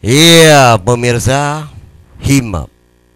Iya, pemirsa, Himap.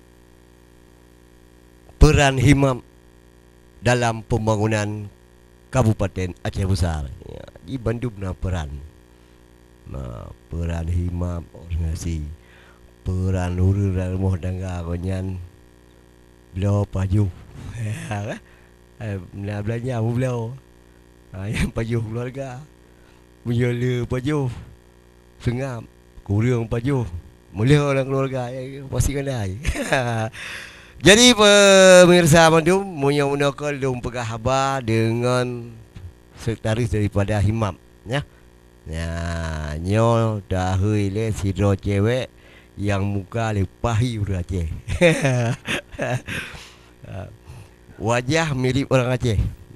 Peran Himap dalam pembangunan Kabupaten Aceh Besar. Ya, di Bandung na peran. Peran Himap organisasi. Peran urus dan rumah tangga konyan. Beliau paju. Ya, nak belanja pun beliau. Yang paju keluarga. Menjala paju. Sengap. Kurang paju. Mulia orang keluarga pasti kandai. Jadi pemirsa Bandung menyomonokal dong pegah haba dengan sekretaris daripada Himap ya. Ya, nyo dahui le sidro cewek yang muka lepahi udah Aceh. Wajah mirip orang Aceh.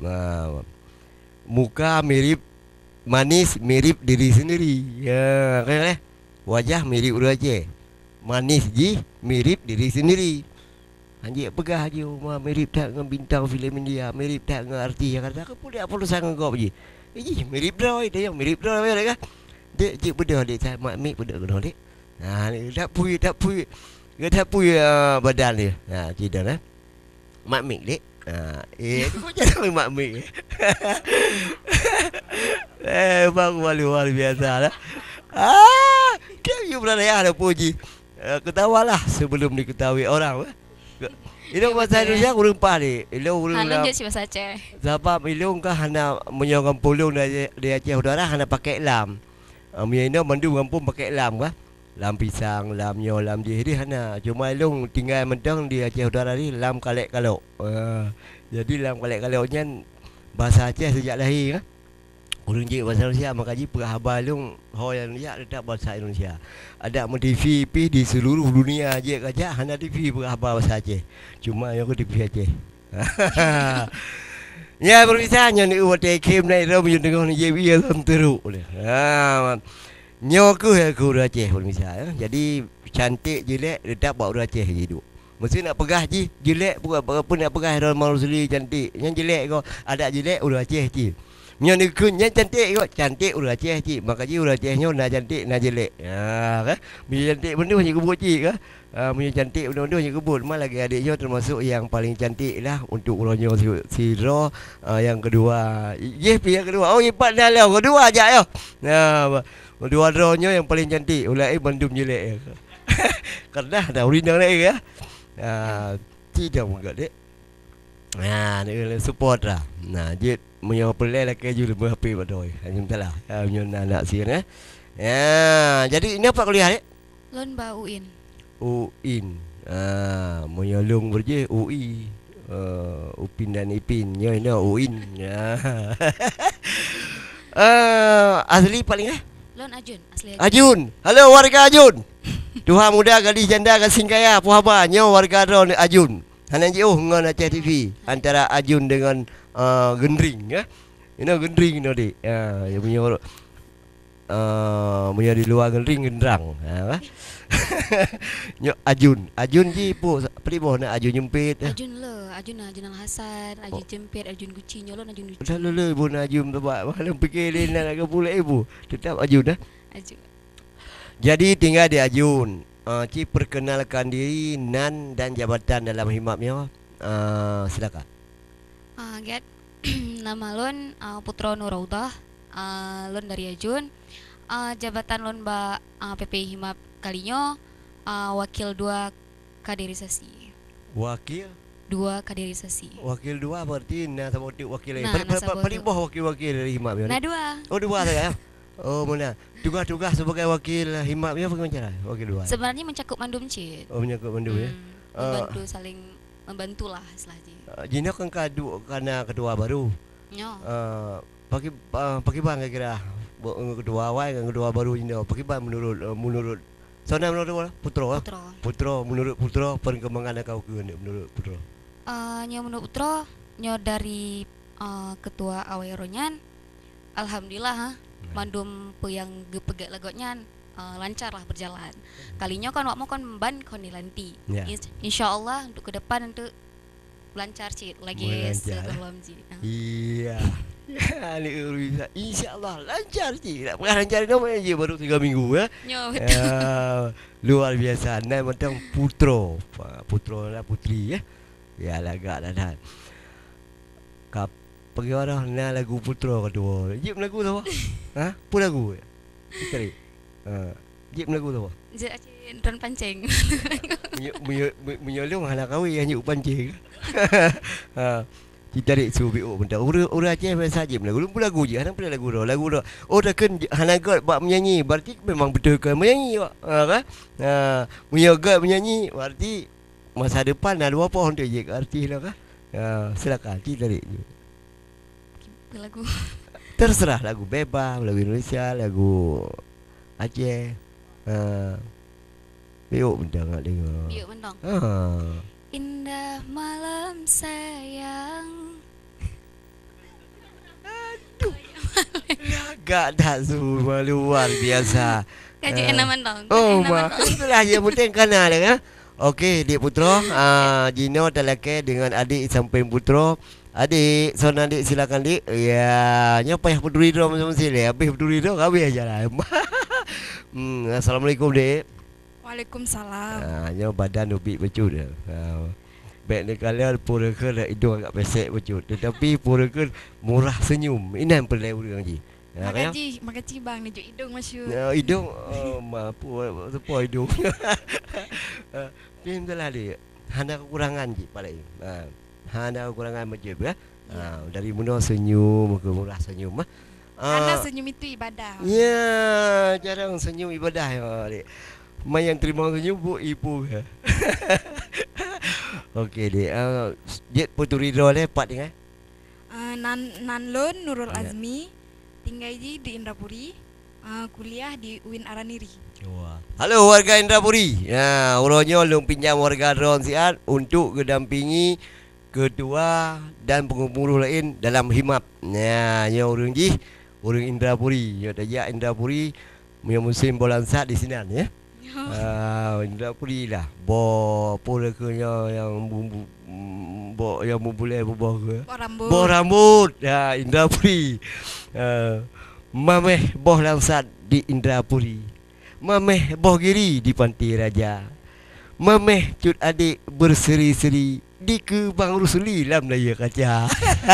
Muka mirip manis mirip diri sendiri. Ya, kan wajah mirip orang Aceh. Manis ji mirip diri sendiri. Anjing pegah je rumah mirip tak dengan bintang filem India, mirip tak dengan artis yang kata aku pun dia perlu sangat kau je. Mirip dah dia yang mirip dah kan. Dia je beda dia saya mak mik beda kena dia. Ni tak pui. Dia tak pui badan dia. Cerita dah. Mak mik dek. Tu kau jangan mak mik. Bang luar biasa lah. Kau you berada ada puji. Ketawalah sebelum diketahui orang. Ilung bahasa Indonesia kurang pah ni. Ilung kurang Hanan je si bahasa Aceh. Sebab ilung kan hana menyokong pulung dari Aceh Utara hana pakai lam. Mina mandu kampung pakai lam kan. Lam pisang, lam nyo, lam jadi hana. Cuma ilung tinggal mentang di Aceh Utara ni lam kalek kalok. Jadi lam kalek kaloknya bahasa Aceh sejak lahir kan. Orang je bahasa Indonesia maka ji perhabar long ho yang Indonesia tetap bahasa Indonesia. Ada TV di seluruh dunia je kajak hanya TV perhabar bahasa Aceh. Cuma yang aku TV Aceh. Ya berbisanya ni uat kem naik ram yang dengar ni je biar teruk boleh. Nyo aku Aceh berbisa. Jadi cantik jelek tetap bawa Aceh hidup. Mesti nak pegah ji jelek pun nak pegah dalam Malusuli cantik. Yang jelek kau ada jelek udah Aceh ji. Yang nikunya cantik kok, cantik udah Aceh cik. Maka cik udah Acehnya nak cantik nak jelek. Kan? Bila cantik benda hanya kebut cik kan? Punya cantik benda-benda hanya kebut. Malah lagi adiknya termasuk yang paling cantik lah untuk orangnya si Ro. Yang kedua, yang kedua. Oh, empat dah lah. Kedua aja yo. Dua Ro-nya yang paling cantik. Ulai Bandung jelek. Karena ada original lagi ya. Tidak enggak dek. Ni support lah. Dia punya pelai lah keju lebih happy badoi. Hanya salah. Punya anak sian jadi ini apa kuliah dek? Lomba UIN. UIN. Punya long berje UI. Upin dan Ipin. Nya ini UIN. Asli paling Lon Ajun, asli Ajun. Halo warga Ajun. Tuhan muda gadis janda kasing kaya puhaba nyo warga Ron Ajun. Hanan jauh dengan Aceh TV antara Ajun dengan Gendring ya. Ini Gendring no dik. Yang punya di luar Gendring Gendrang. Nyo Ajun ji pu priboh nak Ajun jempit. Ajun Al Hasan, Ajun jempit, Ajun Guci nyolon Ajun Guci. Dah le ibu nak Ajun tu buat. Malam fikir lain nak ke pula ibu. Tetap Ajun dah. Ajun. Jadi tinggal di Ajun. Cik perkenalkan diri, nan dan jabatan dalam Himapnya. Silakan. Get nama lon Putro Nuraudah. Lon dari Ajun. Jabatan lon PP Himap kalinya wakil 2 kaderisasi. Wakil 2 kaderisasi. Wakil 2 berarti sama wakil lain. Nah, Paling bawah wakil-wakil dari Himap ya. Nah 2. Oh 2 saja. Oh mana? Tugas-tugas sebagai wakil Himapnya bagaimana cara? Wakil 2. Sebenarnya mencakup mandum cik. Oh mencakup mandu ya. Membantu saling membantulah istilahnya. Jina kan karena kedua baru. Nyo. Pakai bang kira kedua awal kan kedua baru jina. Pakai bang menurut sana menurut Putro. Menurut Putro perkembangan kau ke menurut Putro. Nyo menurut Putro nyo dari ketua aweronyan. Alhamdulillah mandum yang gepegak lagotnya lancar lah berjalan. Kalinya kan wak mau kan ban konilanti. Insyaallah untuk ke depan untuk lancar cik lagi sebelum cik. Iya. Ya, ni bisa. InsyaAllah lancar je. Tak pernah lancar dah je baru 3 minggu ya. Nyo betul. Luar biasa. Nan macam putro. Putro lah putri ya. Ya lagak dah. Kap pergi orang na lagu putro kedua. Jip lagu tu apa? Ha? Pun lagu. Kita ni. Jip lagu tu apa? Je don pancing. Menyolong anak kahwin yang nyuk pancing. Kita dik suruh BO benda. Ura Aceh biasa je lagu je. Hang pernah lagu dah. Oh dah kan hanagot buat menyanyi. Berarti memang betul ke menyanyi pak. Kan? Menyogot menyanyi berarti masa depan ada apa untuk je artis lah kan. Silakan kita dik. Lagu Terserah lagu bebas, lagu Indonesia, lagu Aceh. BO benda nak dengar. biuk mentong. Indah malam sayang. Lagak tak semua luar biasa. Kaji enak mentong. Oh mak, itulah yang penting kana dia kan. Okey, Dik Putro, Gino Talake dengan adik sampai Putro. Adik, son adik silakan dik. Ya, nya payah peduli dah mesti le. Habis peduli dah habis ajalah. Assalamualaikum dik. Waalaikumsalam. Nya badan ubik becut dah. Baik ni kalian pura ke hidung agak pesek becut. Tetapi pura ke murah senyum. Ini yang perlu orang je. Makasih bang ni hidung masuk. Hidung mampu apa hidung. Pintalah dia. Hana kekurangan je paling. Hana kekurangan macam ya. Dari mana senyum ke murah senyum Karena senyum itu ibadah. Ya, jarang senyum ibadah ya, Dik. Mayan terima senyum bu ibu. Okey dik. Jet Putu Ridho le part dengan Nanlon Nurul Azmi tinggal di Indrapuri, kuliah di UIN Araniri. Halo warga Indrapuri. Ya, uronyo long pinjam warga Ron Siat untuk kedampingi ketua dan pengurus lain dalam himap. Ya, nya urang ji, urang Indrapuri. Ya daya Indrapuri punya musim bola sat di sini ya. Indrapuri lah. Bo pula ke yang bumbu bo yang boleh berbuah ke. Bo rambut. Ya, Indrapuri. Mameh boh langsat di Indrapuri. Mameh boh giri di Pantai Raja. Mameh cut adik berseri-seri di ke Bang Rusuli lam daya kaca.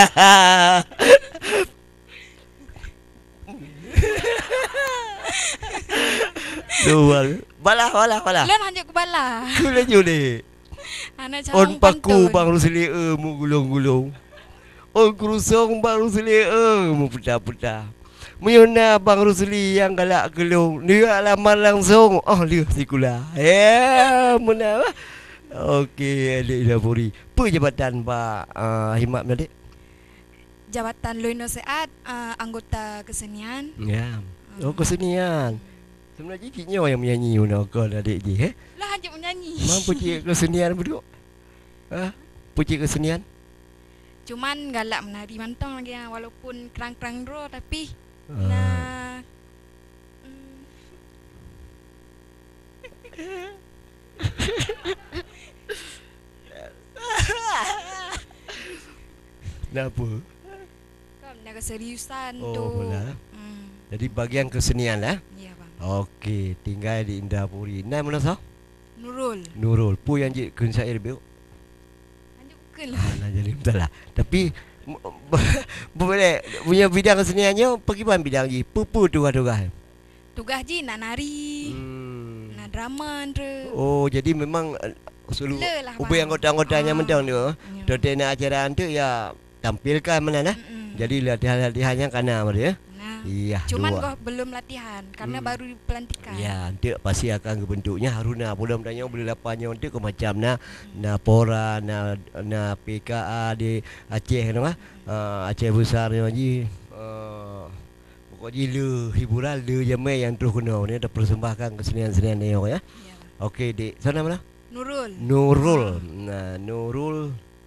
Luar. Balah. Lan hanya ku bala. Kula jule. Ana On paku Bang Rusuli mu gulung-gulung. On kurusong Bang Rusuli mu putah-putah. Muyuna Bang Rusuli yang galak gelung. Dia lamar langsung. Oh dia sikula. Ya, mana. Okey, adik Indrapuri. Apa jabatan Pak Himap ni, adik? Jabatan Loino Seat, anggota kesenian. Ya. Oh, kesenian. Sebenarnya ciknya yang menyanyi kau adik je, Lah hanya menyanyi. Mampu cik kesenian berduk? Pucik kesenian? Cuman galak menari mantong lagi walaupun kerang-kerang draw tapi nah Kenapa? kau nak keseriusan tu. Oh, lah. Jadi bagian kesenian lah. Ya bang. Okey, tinggal di Indrapuri. Nama mana sah? Nurul. Pu yang je kun saya lebih. Hanya bukan lah. Nah, jadi betul lah. Tapi boleh punya bidang keseniannya pergi mana bidang je? Pupu tugas-tugas. Tugas je nak nari, nak drama tu. Oh, jadi memang seluruh Lah, ubi anggota-anggotanya mentang tu. Ya. Total nak acara tu ya tampilkan mana nah. Jadi latihan-latihannya kana dia. Nah. Iya. Cuman dua. kau belum latihan karena baru pelantikan. Ya, nanti pasti akan kebentuknya haruna. Boleh tanya boleh lapanya untuk ke macam na pora na PKA di Aceh nama. Aceh besar ni lagi. Pokoknya le hiburan le jamai yang terus kena ni ada persembahkan kesenian-kesenian ni ya. Ya. Okey, Dik. Sana mana? Nurul. Nah, Nurul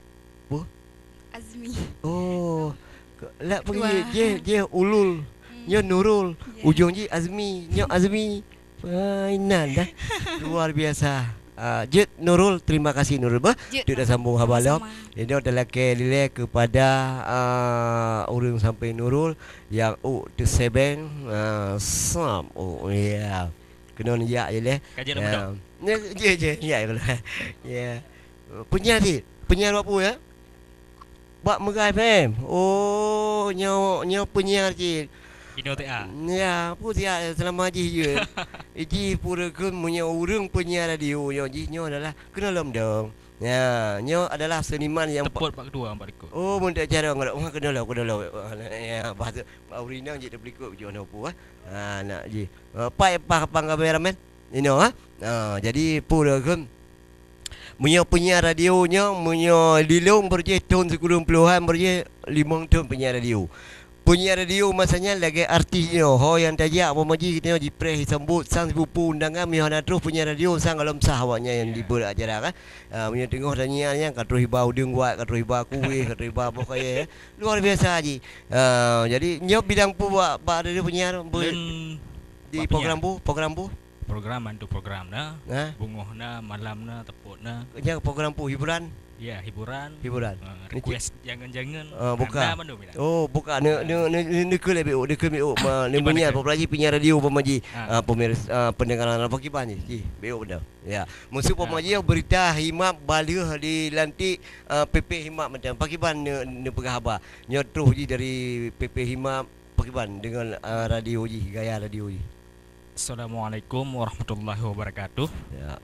Azmi. Oh. Lah pergi je ulul. Nya Nurul. Ya. Ujung je Azmi. Nya Azmi. Mainan dah. Luar biasa. Jet Nurul, terima kasih Nurul bah. Jet, Dia dah sambung habalam. sama-sama. Ini adalah kelile kepada urang sampai Nurul yang tu sebeng sam. Oh ya. Kena ya je leh. Kajian budak. Ya ya lah. Ya. Penyiar apa ya? Bak Megai FM. Oh, nyo penyiar je. Ino TA. Ya, apa dia selama je je. Ji pura ke punya urang penyiar radio nyo ji nyo adalah kenal dong. Ya, nyo adalah seniman yang Teput pak kedua empat ikut. oh mun tak cara ngak oh kenal. Ya, bahasa Aurina je tak berikut je apa nak ji. Pai apa kameraman? Ino jadi pura ke punya penyiar radionya punya dilung berje tahun 90-an berje 5 tahun penyiar radio. Penyiar radio masanya lagi artisnya ho yang tajak apa maji kita di press sambut sang sepupu undangan mihana terus penyiar radio sang alam sah awaknya yang dibuat acara kan. Punya tengok tanya katro hibau deng buat katro hibau kuih katro hibau apa kaya luar biasa ji. Jadi nyop bidang pu buat radio penyiar di program pu Program mantu program na. nah Bungoh na, malam na, teput na. nya program pu hiburan Ya, hiburan. hiburan. Request jangan-jangan. Bukan. Anda mana bila? Oh, bukan ne ke lebih ne ke BO ne Gimana punya ke? populasi penyiar radio pemaji Ah. pemirsa pendengaran apa kiban ji BO benar. Ya. Musuh pemaji berita himap balih di lantik PP himap macam pakiban ne pegah haba. Nyotruh ji dari PP himap pakiban dengan radio ji gaya radio ji. Assalamualaikum warahmatullahi wabarakatuh. Ya.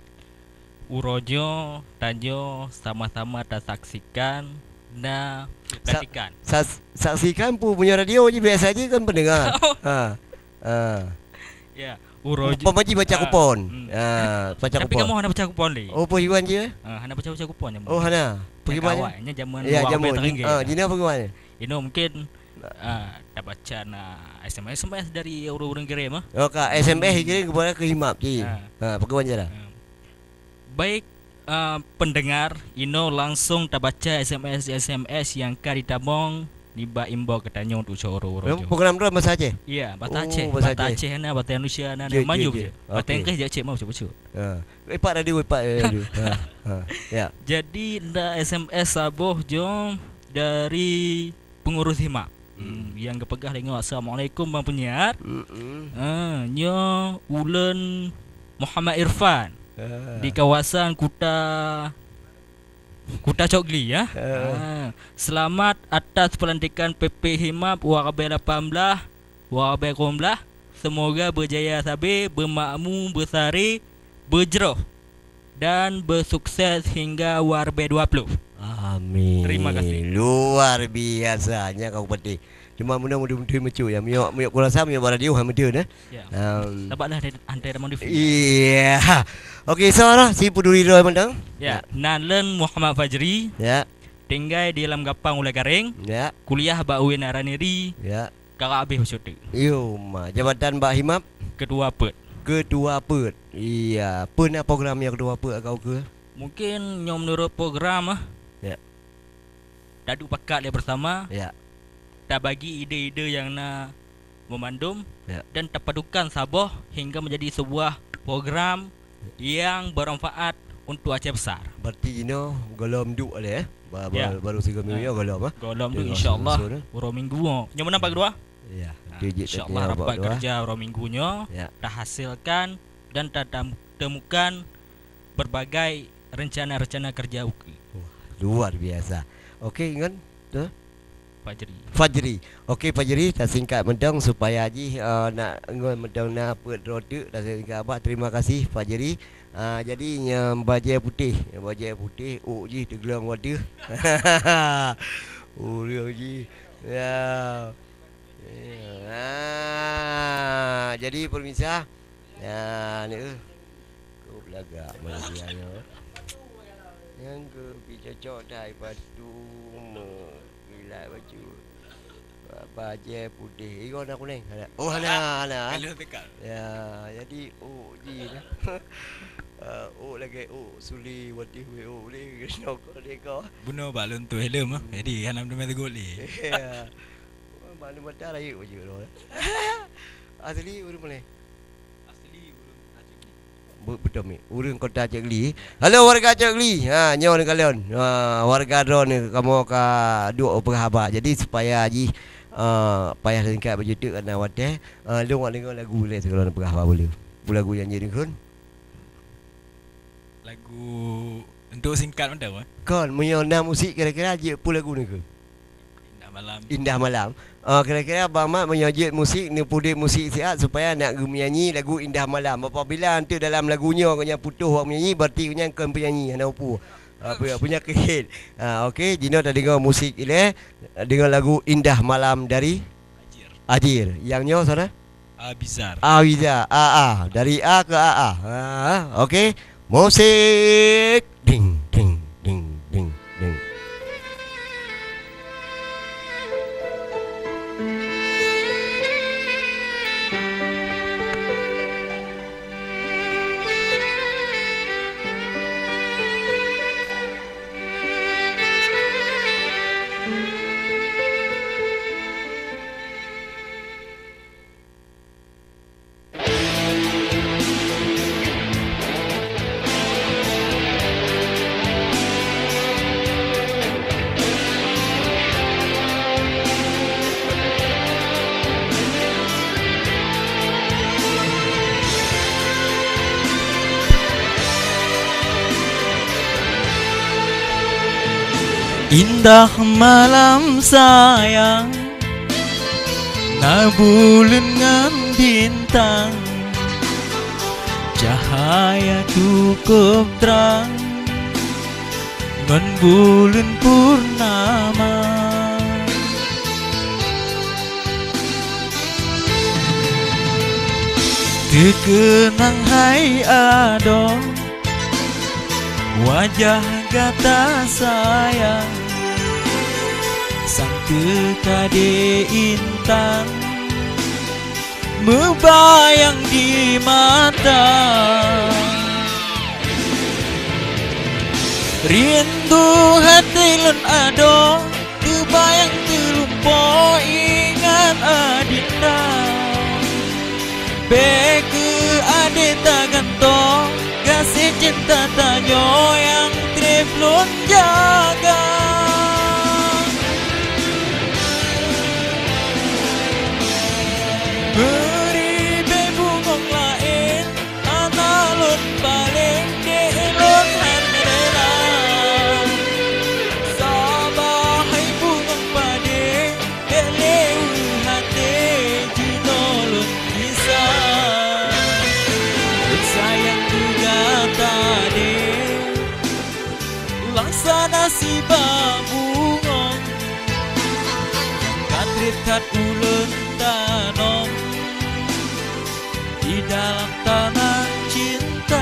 Urojo, Tajo, sama-sama tak saksikan dan perhatikan. Saksikan pu punya radio ji biasa je kan pendengar. Ya, Urojo. Pemaji baca kupon. Baca Tapi kupon. kamu hana baca kupon li. Oh, hiburan je. Hana baca kupon je. Oh, hana. Pergi mana? Awaknya zaman Ya, wang jamu. beteringgit. Jina pergi mana? Ini mungkin tak baca na SMS dari orang-orang kira mah. Oh, kak SMS kira kepada ke himap ji. Pergi mana dah? Baik pendengar, Ino langsung tak baca SMS yang kari tabong niba imbo katanya untuk coro. Program tu masa Aceh. Iya, bata Oh, Aceh, bahasa bata Aceh. Aceh na, bata Indonesia na, Je, maju je, je. je. Bata Okey. Inggeris je Aceh mau coba. Epak radio. Ya. Jadi nda SMS saboh jom dari pengurus hima. Yang kepegah dengan Assalamualaikum bang penyiar. Nyo Ulen Muhammad Irfan di kawasan Kuta Cokli ya. Selamat atas pelantikan PP Himap Warabai 18 Warabai 19. Semoga berjaya sabar, bermakmur, bersari, berjeroh dan bersukses hingga Warabai 20. Amin. Terima kasih. Luar biasanya kau peti. Cuma mudah-mudahan mecu ya. Miok ku rasa miok radio ha mede nah. Ya. Dapatlah antara modif. Iya. Okey, seorang si peduli roy mandang. Ya, Nalen Muhammad Fajri Ya. tinggal di dalam Gapang Ulai Garing, Ya. kuliah Bauin Araniri, Ya. kakak habis bersyuting. Yo, Jabatan Mbak Himap Kedua pet. kedua pet. Iya, pernah program yang kedua pet kau ke? Mungkin nyom menurut program Ya. Dadu pakat dia bersama, Ya. dah bagi ide-ide yang nak memandum Ya. dan terpadukan Sabah hingga menjadi sebuah program yang bermanfaat untuk Aceh besar. Berarti Jino golom duk ada Ya. baru 3 minggu ya golom Golom tu Dengan insya-Allah susun, uro minggu. Nyom nampak kedua? Ya. InsyaAllah rapat kerja uro minggunya Ya. dah hasilkan dan dah temukan berbagai rencana-rencana kerja UKI. Luar biasa. Okey kan? Tu Fajri. Fajri. Okey Fajri, tak singkat mendong supaya Haji nak ngon mendong nak pet roda dah singkat abah. Terima kasih Fajri. Jadi bajai putih, ji tergelang wadah. Dia ji. Ya. Jadi pemirsa, ni kau belagak mana dia yang ke cocok dah batu gila baju baju putih ikon aku neng ada oh ana ya jadi ji lah lagi suli wati boleh nok dia Buno balon tu helm jadi hanam demi tegoli. ya mana mata lagi baju lo asli urut boleh Asli urung Aceh ni. betul mi. Urang kota Cik Li. Halo warga Cik Li. Ha nyo ni kalian. Warga ron ni kamu ka duk berhabat. Jadi supaya haji payah singkat berjutuk kena wadah. Lu nak dengar lagu le sekarang berhabat boleh. Lagu yang jadi kan. Lagu untuk singkat mana? Kan menyona musik kira-kira je pun lagu ni ke? Indah malam. Indah malam. Kira-kira Abang Mat menyajik musik ni pudik musik sihat supaya nak menyanyi lagu Indah Malam. Apabila nanti dalam lagunya kena putus orang menyanyi berarti kena kan penyanyi ana upu. Punya kehit. Okey, Jino dah dengar musik ile, dengar lagu Indah Malam dari Ajir. Yang nyo sana? Bizar. Bizar. Dari A ke AA. Okey. Musik ding ding ding ding ding. Indah malam sayang, na bulan ngan bintang, cahaya cukup terang, ngan bulan purnama. Terkenang hai ado, wajah gata sayang, sang kekade intan membayang di mata. Rindu hati lun ado, kebayang terlupa ingat adinda. Beke ade tak gantung, kasih cinta tanyo yang tripun jaga. Beri bebungong lain, analun paling dielon handela. Sabah hai bungong pade, eleu hati jinolon bisa. Sayang juga tadi, laksana si babungong, katrit kat ulun tanom di dalam tanah cinta.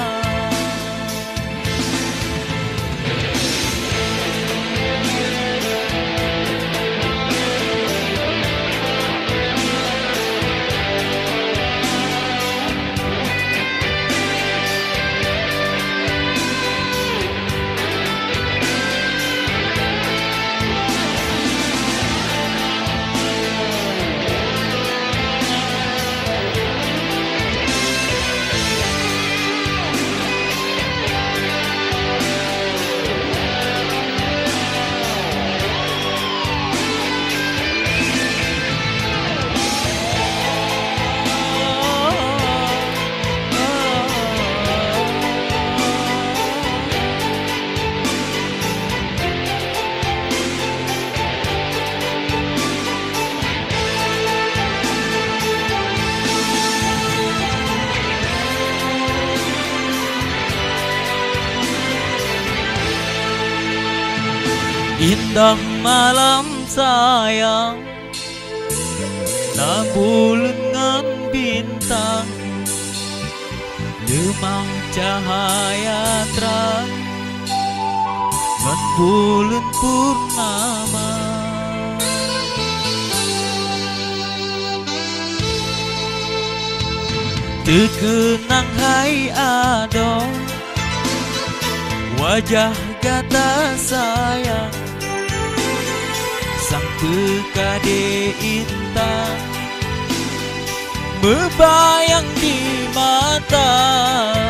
Indah malam sayang, na bulan ngan bintang, lemang cahaya terang, ngan bulan purnama. Terkenang hai ado, wajah gata sayang, sang kekade intan membayang di mata.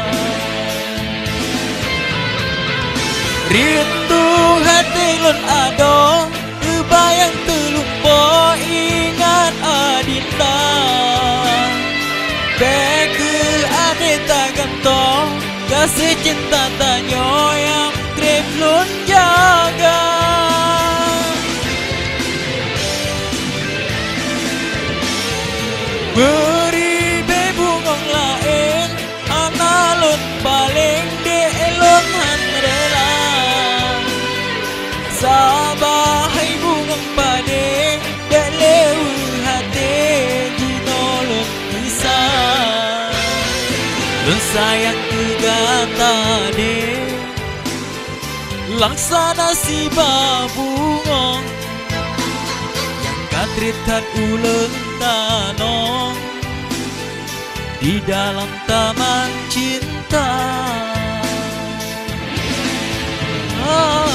Rindu hati lun ado kebayang terlupa ingat adinda Beke ane tak gantong kasih cinta tanyo yang krep lun jaga Beri bebungong lain analun paling de elon han rela Sabah hai bungong pade de leu hati jinolon bisa Lun sayang kegata de laksana si babungong yang katritan ulen tanong di dalam taman cinta.